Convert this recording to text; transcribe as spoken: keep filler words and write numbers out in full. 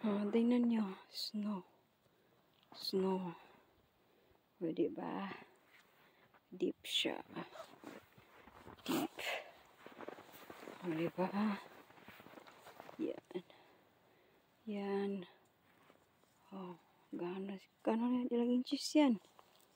Oh, tingnan nyo. Snow. Snow. O, diba? Deep siya. Deep. O, diba? Yan. Yan. Oh, gano'n. Gano'n na ilang inches yan?